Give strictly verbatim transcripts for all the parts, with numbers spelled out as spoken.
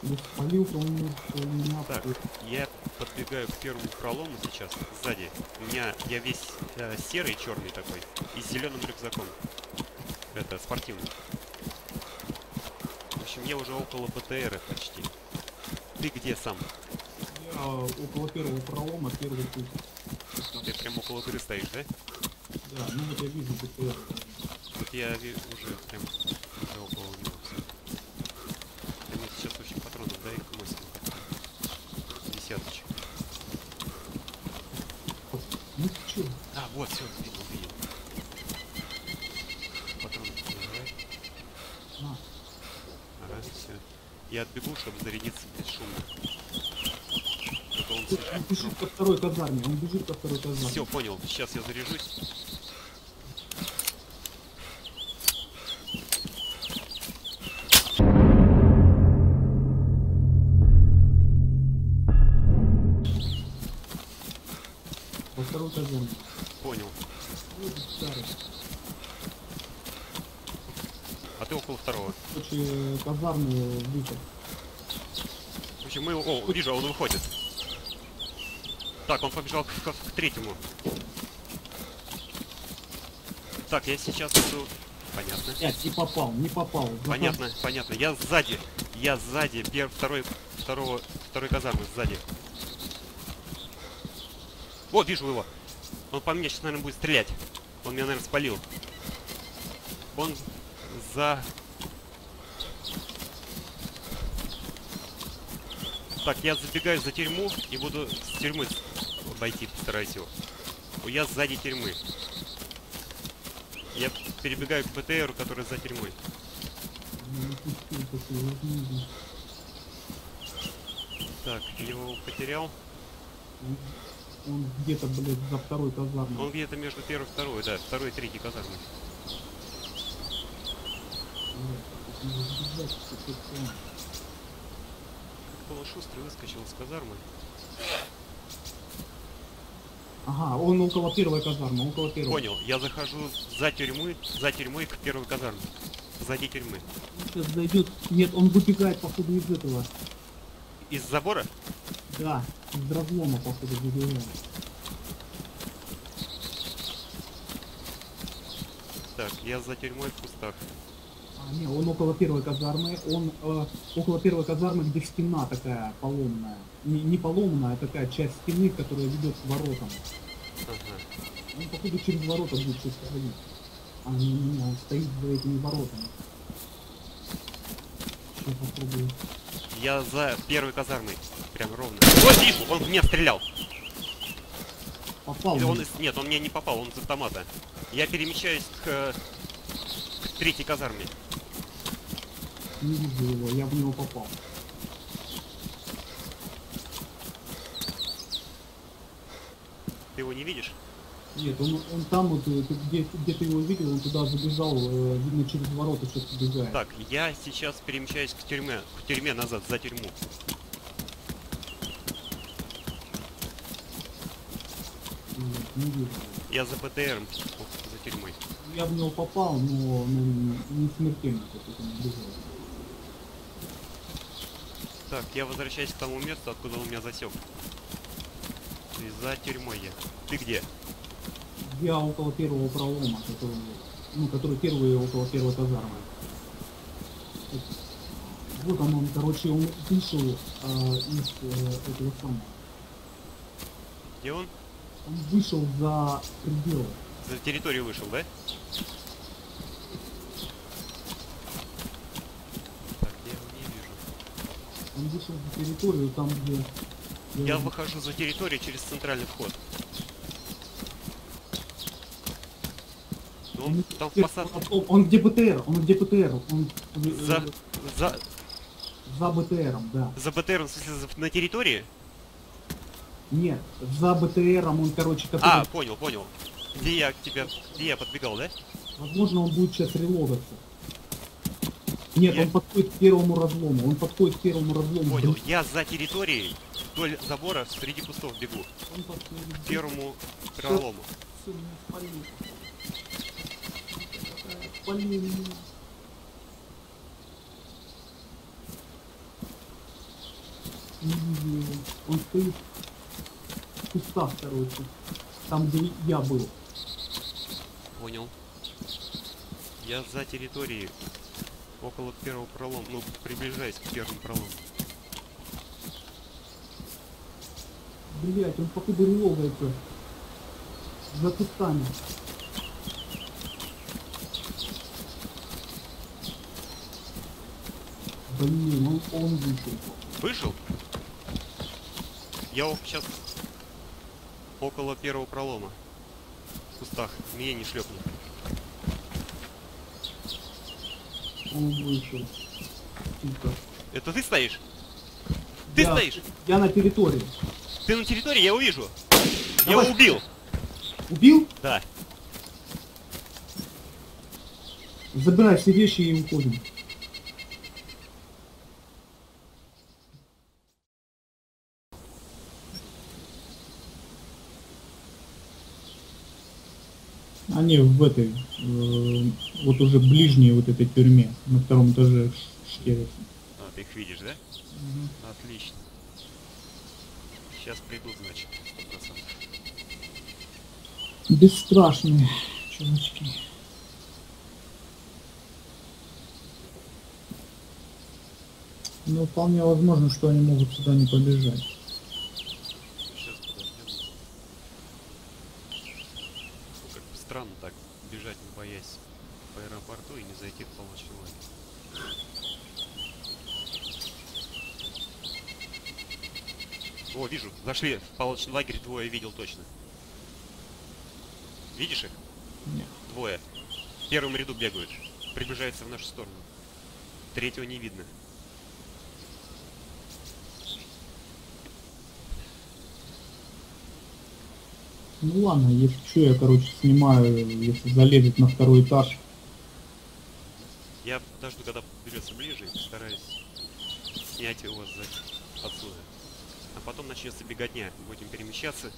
Спалил-то он меня. Так, я подбегаю к первому пролому сейчас, сзади. У меня, я весь э, серый, черный такой, и с зеленым рюкзаком. Это, спортивный. В общем, я уже около БТРа почти. Ты где сам? Я около первого пролома, первый путь. Ты прям около дыры стоишь, да? Да, ну вот я вижу БТР. Вот я вижу уже прям уже около него. Да нет, сейчас очень патронов, дай их мостик. Десяточек. Ну ты чё? А, вот, все, видел, видел. Патроны давай. На. Ага, все. Я отбегу, чтобы зарядиться бесшумно. Это он, Он бежит ко второй казарме, он бежит ко второй казарме. все, понял. Сейчас я заряжусь. Во второй казарме. Понял. Вот старый. А ты около второго. Короче, казармы выход. В общем, мы... О, вижу, он выходит. Так, он побежал к, к, к третьему. Так, я сейчас иду... Понятно. Нет, не попал, не попал. Понятно, понятно. Я сзади. Я сзади. Первый, второй, второго, второй казармы сзади. О, вижу его. Он по мне сейчас, наверное, будет стрелять. Он меня, наверное, спалил. Он за... Так, я забегаю за тюрьму и буду с тюрьмы обойти, постараюсь его. Я сзади тюрьмы. Я перебегаю к БТРу, который за тюрьмой. Так, его потерял. Он где-то, блядь, за второй казармой. Он где-то между первой и второй, да, второй и третьей казармой. Как-то он шустрый выскочил из казармы. Ага, он около первой казармы, около первой. Понял, я захожу за тюрьмой, за тюрьмой к первой казарме. Сзади тюрьмы. Сейчас зайдет. Нет, он выбегает, походу, из этого. Из забора? Да, из разлома, походу, выбегает. Так, я за тюрьмой в кустах. А, не, он около первой казармы. Он э, около первой казармы, где стена такая поломная. Не, не поломная, а такая часть стены, которая ведет к воротам. Ага. Он, походу, через ворота будет сейчас проходить. А, не, не, не, он стоит за этими воротами. Сейчас попробую. Я за первой казармой. Прям ровно. Вот вижу, он в меня стрелял. Попал. Или он из... Нет, он мне не попал, он из автомата. Я перемещаюсь к, к третьей казарме. Не вижу его, я в него попал. Ты его не видишь? Нет, он, он там вот, ты, где, где ты его видел, он туда забежал, э, видно, через ворота сейчас убегает. Так, я сейчас перемещаюсь к тюрьме, к тюрьме назад, за тюрьму. Нет, не вижу. Я за БТРом, за тюрьмой. Я в него попал, но ну, не смертельно, как это не бежал. Так, я возвращаюсь к тому месту, откуда он меня засек. И за тюрьмой я. Ты где? Я около первого пролома, который, ну, который первый около первой казармы. Вот он, он, короче, он вышел э, из э, этого самого. Где он? Он вышел за пределы. За территорию вышел, да? Так, я его не вижу. Он вышел за территорию, там, где... Я, я выхожу за территорию через центральный вход. Но он, он там в посадке. Он, он где БТР? Он где БТР? Он За, за, за БТРом, да. за БТРом, в смысле, за, на территории? Нет, за БТРом он, короче, который... А, понял, понял. Где я к тебе, где я подбегал, да? Возможно, он будет сейчас релогаться. Нет, я... он подходит к первому разлому. Он подходит к первому разлому. Понял, я за территорией, вдоль забора, среди кустов бегу. Он подходит к первому пролому. Все, меня спалили. Спалили меня. Не вижу его. Он стоит в кустах, короче. Там, где я был. Понял. Я за территорией. Около первого пролома. Ну, приближаюсь к первому пролому. Блять, он походу ловается. За кустами. Блин, он, он вышел. Вышел? Я сейчас около первого пролома. В кустах. Меня не шлепнет. Он вышел. Тихо. Это ты стоишь? Ты Я- стоишь? Я на территории. Ты на территории, я его вижу. Я Давай. его убил. Убил? Да. Забирай все вещи и уходим. Они в этой, э, вот уже ближней вот этой тюрьме, на втором этаже шкерятся. А, ты их видишь, да? Отлично. Сейчас придут, значит, сто процентов. Бесстрашные чувачки. Но вполне возможно, что они могут сюда не побежать. Сейчас подождем. Ну, как бы странно так бежать, не боясь по аэропорту и не зайти в палочный лагерь. О, вижу, зашли в палочный лагерь, двое видел точно. Видишь их? Нет. Двое. В первом ряду бегают. Приближаются в нашу сторону. Третьего не видно. Ну ладно, если что, я, короче, снимаю, если залезет на второй этаж. Я подожду, когда берется ближе, и постараюсь снять его сзади, отсюда. А потом начнется беготня. Будем перемещаться.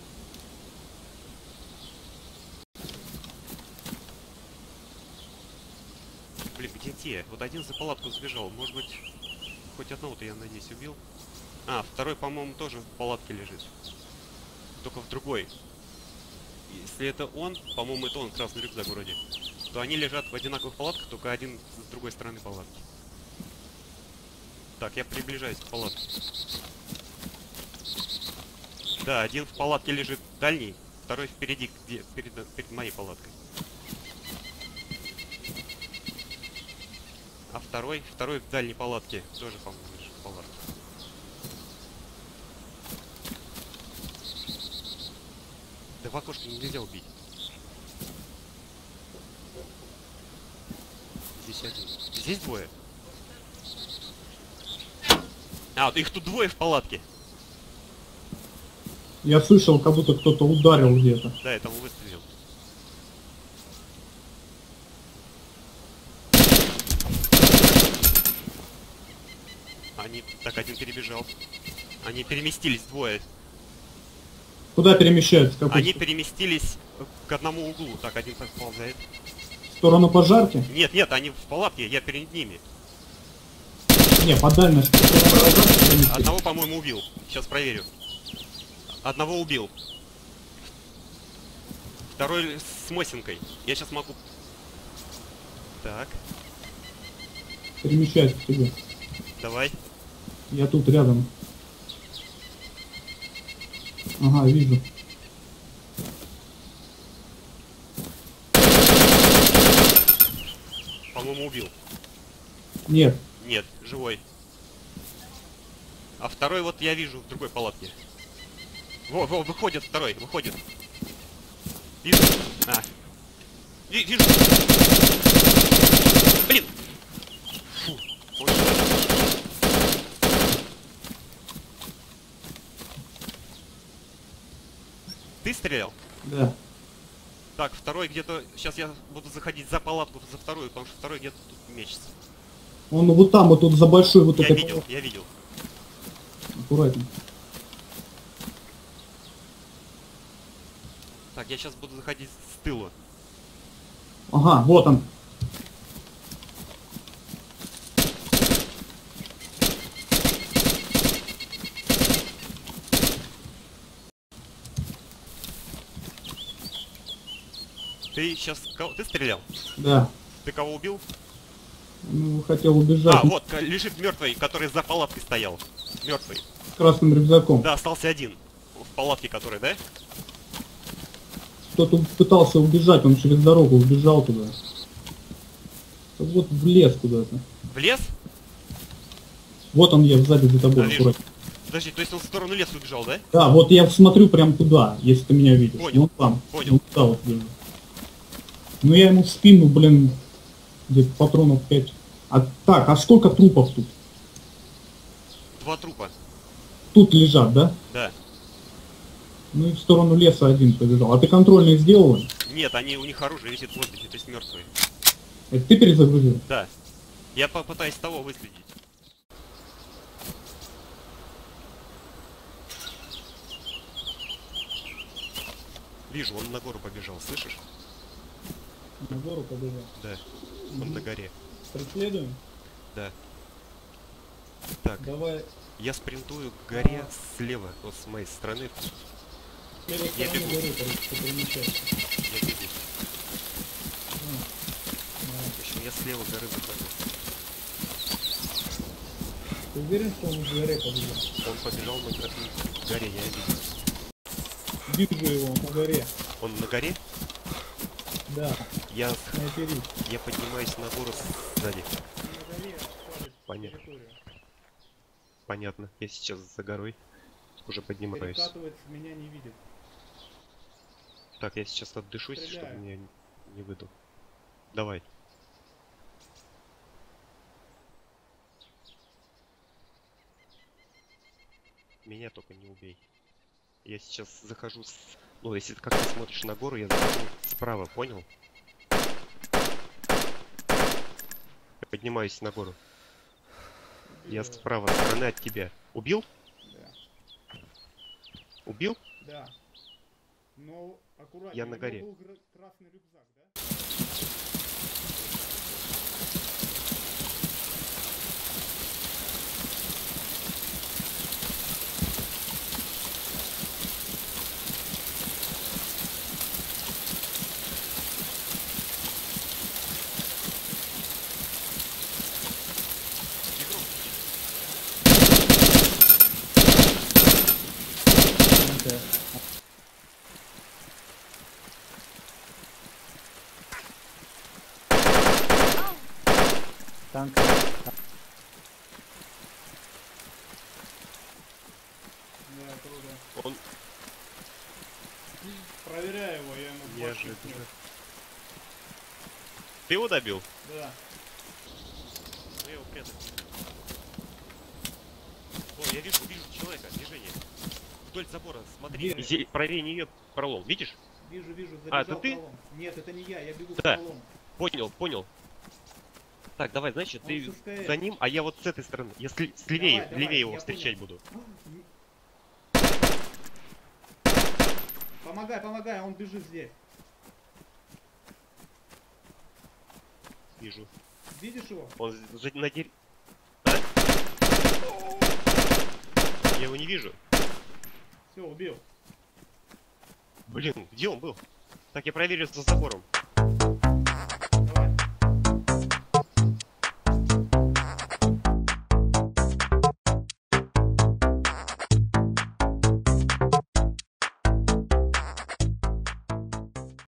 Блин, где те? Вот один за палатку сбежал. Может быть, хоть одного-то я, надеюсь, убил. А, второй, по-моему, тоже в палатке лежит. Только в другой. Если это он, по-моему, это он, красный рюкзак вроде, то они лежат в одинаковых палатках, только один с другой стороны палатки. Так, я приближаюсь к палатке. Да, один в палатке лежит дальний, второй впереди, где перед, перед моей палаткой. А второй, второй в дальней палатке, тоже, по-моему, лежит в палатке. Да в окошко нельзя убить. Здесь один. Здесь двое. А, вот их тут двое в палатке. Я слышал, как будто кто-то ударил где-то. Да, я там выстрелил. Они... Так, один перебежал. Они переместились, двое. Куда перемещаются? Какой Они переместились к одному углу. Так, один подползает. В сторону пожарки? Нет, нет, они в палатке, я перед ними. Не, по дальности. В сторону пожарки переместились. Одного, по-моему, убил. Сейчас проверю. Одного убил. Второй с Мосинкой. Я сейчас могу... Так, Перемещаются к тебе. давай. Я тут рядом. Ага, вижу. По-моему, убил. Нет. Нет, живой. А второй вот я вижу в другой палатке. Во, во, выходит второй, выходит. Вижу. А. Ви- вижу. Блин. Фу. Ой. Ты стрелял? Да. Так, второй где-то... Сейчас я буду заходить за палатку, за вторую, потому что второй где-то тут мечется. Он вот там, вот тут за большой вот Я этой видел, палаткой. я видел. Аккуратней. Так, я сейчас буду заходить с тыла. Ага, вот он. Ты сейчас кого... Ты стрелял? Да. Ты кого убил? Ну, хотел убежать. А, вот, к- лежит мертвый, который за палаткой стоял. Мертвый. С красным рюкзаком. Да, остался один. В палатке который, да? Кто-то пытался убежать, он через дорогу убежал туда. Вот в лес куда-то. В лес? Вот он, я сзади за тобой. Да, вижу. аккуратно. Подожди, то есть он в сторону леса убежал, да? Да, вот я смотрю прям туда, если ты меня видишь. Понял, Вот там. понял. Вот туда вот вижу. Ну я ему в спину, блин, где-то патронов пять. А так, а сколько трупов тут? Два трупа. Тут лежат, да? Да. Ну и в сторону леса один побежал. А ты контрольные сделал? Нет, они, у них оружие висит в воздухе, то есть мертвые. Это ты перезагрузил? Да. Я попытаюсь того выследить. Вижу, он на гору побежал, слышишь? На гору побежал. Да. Он на горе. Преследуем? Да. Так, Давай. я спринтую к горе слева, вот с моей стороны. С левой Я стороны бегу. горы, короче, перемещайся. Я бегу. А, В общем, я слева горы захожу. Ты уверен, что он в горе побежал? Он побежал на горе, к горе, я видел. Вижу его, он на горе. Он на горе? Да, Я, снайперист. я поднимаюсь на гору сзади. На горе отходит Понятно. территорию. Понятно. Я сейчас за горой уже поднимаюсь. Перекатывается, меня не видит. Так, я сейчас отдышусь, Стреляю. чтобы меня не выдал. Давай. Меня только не убей. Я сейчас захожу с... Ну, если как ты смотришь на гору, я захожу справа, понял? Я поднимаюсь на гору. Я справа стороны от тебя. Убил? Да. Убил? Да. Но аккуратнее. Я на горе. У него был гра- красный рюкзак, да? Танк. Да, круто. Он Проверяй его, я ему в башню неожиданно. снес. Ты его добил? Да. Ну я его прятать. О, я вижу, вижу человека, движение. Вдоль забора, смотри. Где? Зе- Правее нее пролом, видишь? Вижу, вижу, забежал А, это ты? в пролом. Нет, это не я, я бегу Да. в пролом. Понял, понял. Так, давай, значит, Он ты с СКС. за ним, а я вот с этой стороны. Я сли- слевее, Давай, давай, левее его я встречать понял. буду. Помогай, помогай, он бежит здесь. Вижу. Видишь его? Он за- на дерь... Я его не вижу. Все, убил. Блин, где он был? Так, я проверю за забором.